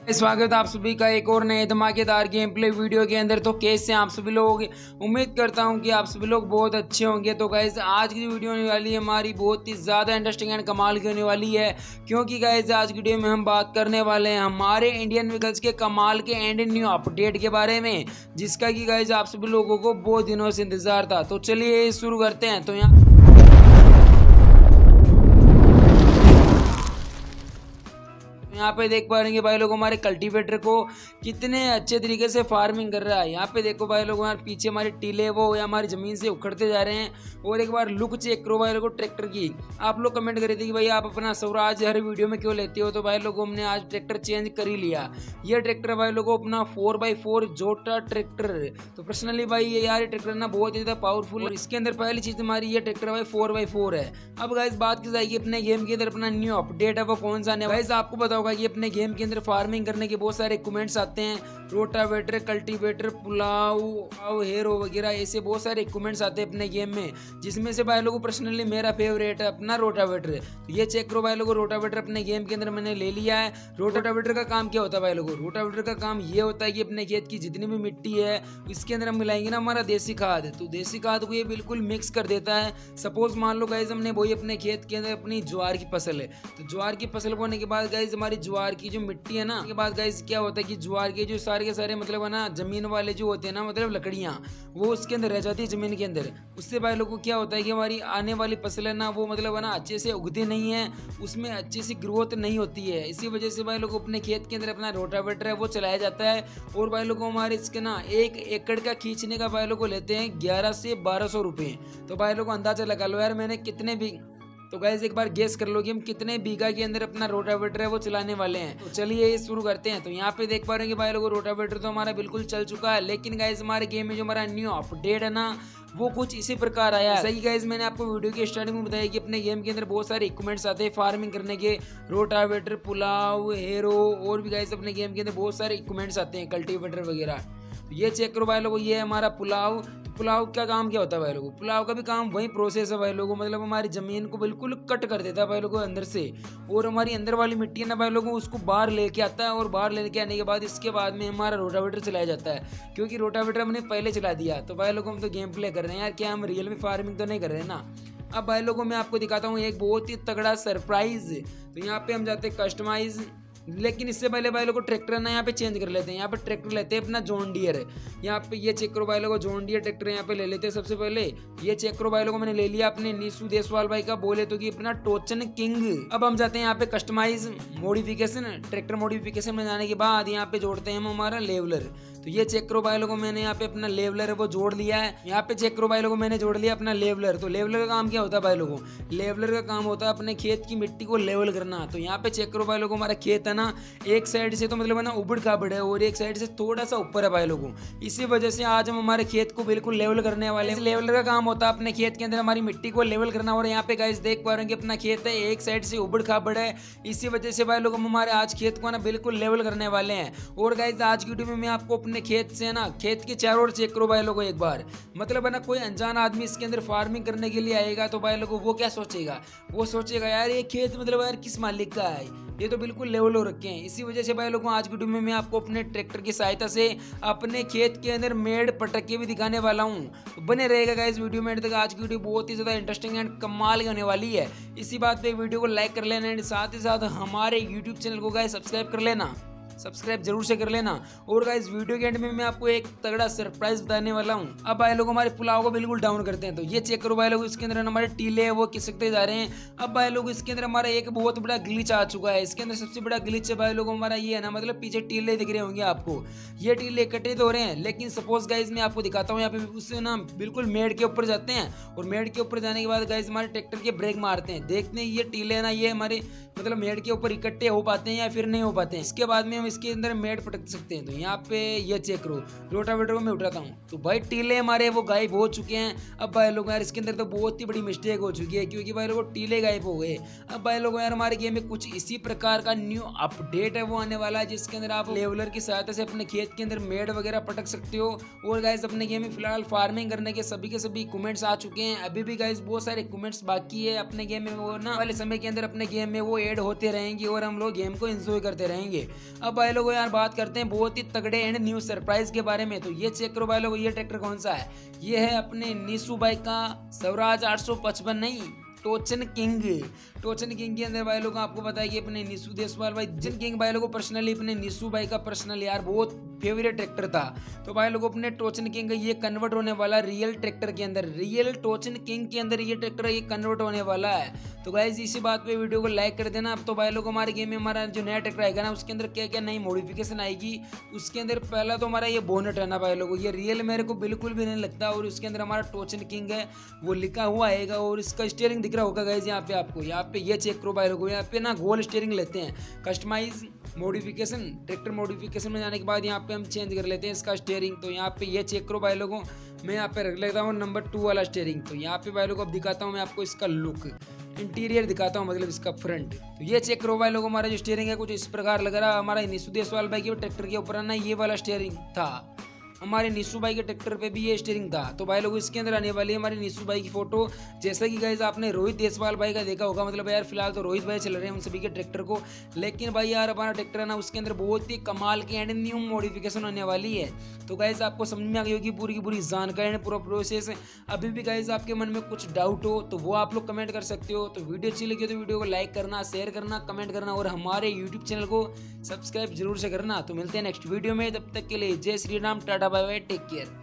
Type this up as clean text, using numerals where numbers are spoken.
स्वागत आप सभी का एक और नए धमाकेदार गेम प्ले वीडियो के अंदर। तो कैसे आप सभी लोग, उम्मीद करता हूं कि आप सभी लोग बहुत अच्छे होंगे। तो गाइस आज की वीडियो होने वाली है हमारी बहुत ही ज़्यादा इंटरेस्टिंग एंड कमाल की होने वाली है, क्योंकि गाइस आज की वीडियो में हम बात करने वाले हैं हमारे इंडियन व्हीकल्स के कमाल के एंड न्यू अपडेट के बारे में, जिसका कि गाइस आप सभी लोगों को बहुत दिनों से इंतजार था। तो चलिए शुरू करते हैं। तो यहाँ पे देख पा रहे हैं भाई लोग हमारे कल्टीवेटर को कितने अच्छे तरीके से फार्मिंग कर रहा है। यहाँ पे देखो भाई लोग हमारे पीछे हमारे टीले वो या हमारी जमीन से उखड़ते जा रहे हैं। और एक बार लुक चेक करो भाई लोगों ट्रैक्टर की। आप लोग कमेंट करे थे कि भाई आप अपना स्वराज हर वीडियो में क्यों लेते हो, तो भाई लोगों हमने आज ट्रैक्टर चेंज कर ही लिया। ये ट्रैक्टर भाई लोगों अपना 4x4 जोटा ट्रैक्टर। तो पर्सनली भाई ये यार ट्रैक्टर ना बहुत ही ज्यादा पावरफुल है। इसके अंदर पहली चीज हमारी ये ट्रैक्टर भाई 4x4 है। अब गाइस बात की जाएगी अपने गेम के अंदर अपना न्यू अपडेट है वो कौन सा है। गाइस आपको पता होगा कि अपने गेम के अंदर फार्मिंग करने के बहुत सारे इक्विपमेंट्स आते हैं, रोटावेटर, कल्टीवेटर, पुलाव, हेरो वगैरह, ऐसे बहुत सारे इक्विपमेंट्स आते हैं अपने गेम में, जिसमें से भाई लोगों पर्सनली मेरा फेवरेट है अपना रोटावेटर। तो ये चेक करो भाई लोगों, रोटावेटर अपने गेम के अंदर मैंने ले लिया है। रोटावेटर का काम क्या होता है भाई लोगों, रोटावेटर का काम ये होता है कि अपने खेत की जितनी भी मिट्टी है इसके अंदर हम मिलाएंगे ना हमारा देसी खाद, तो देसी खाद को ये बिल्कुल मिक्स कर देता है। सपोज मान लो गाइज हमने वही अपने खेत के अंदर अपनी ज्वार की फसल है, तो ज्वार की फसल बोने के बाद गाइज हमारी ज्वार की जो मिट्टी है ना, के बाद गाइस क्या होता है कि ज्वार के जो सारे के सारे मतलब है ना जमीन वाले जो होते हैं ना मतलब लकड़ियां, वो उसके अंदर रह जाती है जमीन के अंदर। उससे भाई लोगों को क्या होता है कि हमारी आने वाली फसल है ना वो मतलब है ना अच्छे से उगती नहीं है, उसमें अच्छी सी ग्रोथ नहीं होती है। इसी वजह से भाई लोग अपने खेत के अंदर अपना रोटावेटर है वो चलाया जाता है। और भाई लोगों हमारे इसके ना 1 एकड़ का खींचने का भाई लोग लेते हैं 1100 से 1200 रुपये। तो भाई लोग अंदाजा लगा लो यार मैंने कितने भी, तो गाइस एक बार गेस कर लो कि हम कितने बीघा के अंदर अपना रोटावेटर है वो चलाने वाले हैं। तो चलिए शुरू करते हैं। तो यहाँ पे देख पा रहे हैं कि भाई लोगों रोटावेटर तो हमारा बिल्कुल चल चुका है, लेकिन गाइस हमारे गेम में जो हमारा न्यू अपडेट है ना वो कुछ इसी प्रकार आया है। सही गाइस मैंने आपको वीडियो की स्टार्टिंग में बताया कि अपने गेम के अंदर बहुत सारे इक्विपमेंट्स आते हैं फार्मिंग करने के, रोटावेटर, पुलाव, हेरो, और भी गाइस अपने गेम के अंदर बहुत सारे इक्विपमेंट्स आते हैं, कल्टीवेटर वगैरह। तो ये चेक करो भाई लोगों, ये है हमारा पुलाव। तो पुलाव का काम क्या होता है भाई लोगों, पुलाव का भी काम वही प्रोसेस है भाई लोगों, मतलब हमारी जमीन को बिल्कुल कट कर देता है भाई लोगों अंदर से, और हमारी अंदर वाली मिट्टी है ना भाई लोगों उसको बाहर लेके आता है। और बाहर लेके आने के बाद इसके बाद में हमारा रोटावेटर चलाया जाता है, क्योंकि रोटावेटर हमने पहले चला दिया। तो भाई लोगों हम तो गेम प्ले कर रहे हैं यार, क्या हम रियल में फार्मिंग तो नहीं कर रहे हैं ना। अब भाई लोगों मैं आपको दिखाता हूँ एक बहुत ही तगड़ा सरप्राइज। तो यहाँ पे हम जाते हैं कस्टमाइज, लेकिन इससे पहले भाई लोगों ट्रैक्टर ना यहाँ पे चेंज कर लेते हैं। यहाँ पे ट्रैक्टर लेते हैं अपना जॉन डियर है। यहाँ पे ये चेक करो भाई लोगों जॉन डियर ट्रैक्टर यहाँ पे ले लेते हैं सबसे पहले। ये चेक करो भाई लोगों मैंने ले लिया अपने नीसू देसवाल भाई का, बोले तो कि अपना टोचन किंग। अब हम जाते हैं यहाँ पे कस्टमाइज मॉडिफिकेशन, ट्रैक्टर मॉडिफिकेशन में जाने के बाद यहाँ पे जोड़ते हैं हम हमारा लेवलर। तो ये चेक करो भाई लोगों मैंने यहाँ पे अपना लेवलर है वो जोड़ लिया है। यहाँ पे चेक करो भाई लोगों मैंने जोड़ लिया अपना लेवलर। तो लेवलर का काम क्या होता है भाई लोगों, लेवलर का काम होता है अपने खेत की मिट्टी को लेवल करना। तो यहाँ पे चेक करो भाई लोगों हमारा खेत है ना एक साइड से तो मतलब है ना उबड़ खाबड़ है और एक साइड से थोड़ा सा ऊपर है भाई लोगों। इसी वजह से आज हम हमारे खेत को बिल्कुल लेवल करने वाले हैं। लेवलर का काम होता है अपने खेत के अंदर हमारी मिट्टी को लेवल करना। और यहाँ पे गाइस देख पा रहे हैं कि अपना खेत है एक साइड से उबड़ खाबड़ है, इसी वजह से भाई लोग हम हमारे आज खेत को ना बिल्कुल लेवल करने वाले हैं। और गाइस आज की वीडियो में मैं आपको अपने खेत से ना खेत के चारों ओर चेक करो भाई लोगों एक बार, मतलब है ना कोई अनजान आदमी इसके अंदर फार्मिंग करने के लिए आएगा तो भाई लोगों वो क्या सोचेगा, वो सोचेगा यार ये खेत मतलब यार किस मालिक का है, ये तो बिल्कुल लेवल हो रखे हैं। इसी वजह से भाई लोगों आज की वीडियो में मैं आपको अपने ट्रैक्टर की सहायता से अपने खेत के अंदर मेड़ पटके भी दिखाने वाला हूँ। तो बने रहेगा गाइस वीडियो में तक। आज की वीडियो बहुत ही ज्यादा इंटरेस्टिंग एंड कमाल की होने वाली है। इसी बात पे वीडियो को लाइक कर लेना एंड साथ ही साथ हमारे यूट्यूब चैनल को गाइस सब्सक्राइब कर लेना, सब्सक्राइब जरूर से कर लेना। और गाइस वीडियो के एंड में मैं आपको एक तगड़ा सरप्राइज बताने वाला हूं। अब भाई लोग हमारे पुलाव को बिल्कुल डाउन करते हैं। तो ये चेक करो भाई लोग इसके अंदर हमारे टीले है वो खिसकते जा रहे हैं। अब भाई लोग इसके अंदर हमारा एक बहुत बड़ा ग्लिच आ चुका है। इसके अंदर सबसे बड़ा ग्लिच है भाई लोग हमारा ये है ना, मतलब पीछे टीले दिख रहे होंगे आपको, ये टीले इकट्ठे तो हो रहे हैं, लेकिन सपोज गाइस मैं आपको दिखाता हूँ यहाँ पे उससे ना बिल्कुल मेड़ के ऊपर जाते हैं। और मेड़ के ऊपर जाने के बाद गाइस हमारे ट्रैक्टर के ब्रेक मारते हैं, देखते हैं ये टीले है ना ये हमारे मतलब मेड़ के ऊपर इकट्ठे हो पाते हैं या फिर नहीं हो पाते हैं। इसके बाद में हम इसके अंदर मेड़ पटक सकते हैं। तो यहाँ पे ये चेक करो रोटावेटर को मैं उठाता हूँ तो भाई टीले हमारे वो गायब हो चुके हैं। अब भाई लोग यार इसके अंदर तो बहुत ही बड़ी मिस्टेक हो चुकी है, क्योंकि भाई लोग टीले गायब हो गए। अब भाई लोग यार हमारे गेम में कुछ इसी प्रकार का न्यू अपडेट है वो आने वाला है, जिसके अंदर आप लेवलर की सहायता से अपने खेत के अंदर मेड़ वगैरह पटक सकते हो। और गाइस अपने गेम में फिलहाल फार्मिंग करने के सभी इक्विपमेंट्स आ चुके हैं। अभी भी गाइस बहुत सारे इक्विपमेंट्स बाकी है अपने गेम में, वो ना वाले समय के अंदर अपने गेम में वो ऐड होते रहेंगे और हम लोग गेम को एंजॉय करते रहेंगे। अब भाई लोगों यार बात करते हैं बहुत ही तगड़े एंड न्यू सरप्राइज के बारे में। तो ये चेक करो भाई लोगों, ये ट्रैक्टर कौन सा है? ये है अपने निशु भाई का स्वराज 855, नहीं टोचन किंग। टोचन किंग के अंदर भाई लोग आपको पता है कि अपने निशु देशवाल भाई, टोचन किंग भाई लोगों पर्सनली अपने निशु भाई का पर्सनल यार बहुत फेवरेट ट्रैक्टर था। तो भाई लोगों अपने टोचन किंग ये कन्वर्ट होने वाला रियल ट्रैक्टर के अंदर, रियल टोचन किंग के अंदर ये ट्रैक्टर ये कन्वर्ट होने वाला है। तो गाइज इसी बात पे वीडियो को लाइक कर देना। अब तो भाई लोग हमारे गेम में हमारा जो नया ट्रैक्टर आएगा ना, उसके अंदर क्या क्या नई मॉडिफिकेशन आएगी। उसके अंदर पहला तो हमारा ये बोनट है ना भाई लोगों, ये रियल मेरे को बिल्कुल भी नहीं लगता। और उसके अंदर हमारा टोचन किंग है वो लिखा हुआ आएगा। और इसका स्टीयरिंग दिख रहा होगा गाइज यहाँ पे आपको, यहाँ पे ये चेक करो भाई लोगों, यहाँ पे ना गोल स्टीयरिंग लेते हैं। कस्टमाइज मॉडिफिकेशन, ट्रैक्टर मॉडिफिकेशन में जाने के बाद यहाँ पे हम चेंज कर लेते हैं इसका स्टीयरिंग। तो यहाँ पे ये चेक करो भाई लोगों, मैं यहाँ पे रख लेता हूँ नंबर 2 वाला स्टीयरिंग। तो यहाँ पे भाई लोगों अब दिखाता हूँ मैं आपको इसका लुक, इंटीरियर दिखाता हूँ, मतलब इसका फ्रंट। तो ये चेक करो भाई लोगों, हमारा जो स्टीयरिंग है कुछ इस प्रकार लग रहा है। हमारा निशु देशवाल भाई के ट्रैक्टर के ऊपर ना ये वाला स्टीयरिंग था, हमारे निशु भाई के ट्रैक्टर पे भी ये स्टीयरिंग था। तो भाई लोग इसके अंदर आने वाली है हमारी निशु भाई की फोटो। जैसा कि गाइज आपने रोहित देशवाल भाई का देखा होगा, मतलब यार फिलहाल तो रोहित भाई चल रहे हैं उन सभी के ट्रैक्टर को। लेकिन भाई यार हमारा ट्रैक्टर है ना, उसके अंदर बहुत ही कमाल की एंड न्यू मॉडिफिकेशन होने वाली है। तो गाइज आपको समझ में आ गई होगी पूरी की पूरी जानकारी पूरा प्रोसेस। अभी भी गाइज आपके मन में कुछ डाउट हो तो वो आप लोग कमेंट कर सकते हो। तो वीडियो अच्छी लगी तो वीडियो को लाइक करना, शेयर करना, कमेंट करना और हमारे यूट्यूब चैनल को सब्सक्राइब जरूर से करना। तो मिलते हैं नेक्स्ट वीडियो में, तब तक के लिए जय Shri Ram, tata bye bye, take care.